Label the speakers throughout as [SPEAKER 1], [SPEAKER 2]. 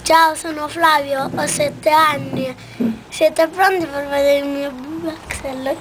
[SPEAKER 1] Ciao, sono Flavio, ho 7 anni. Siete pronti per vedere il mio Axel?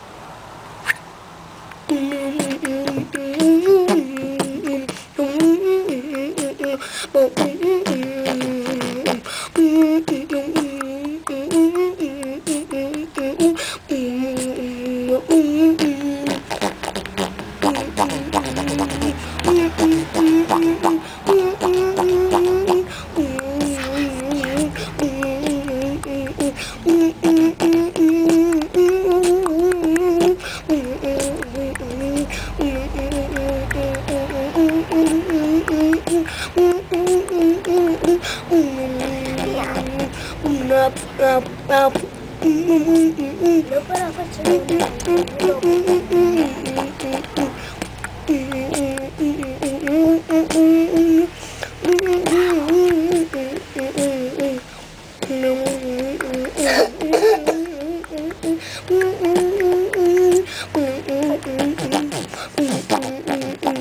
[SPEAKER 1] Dopo la faccio vedere.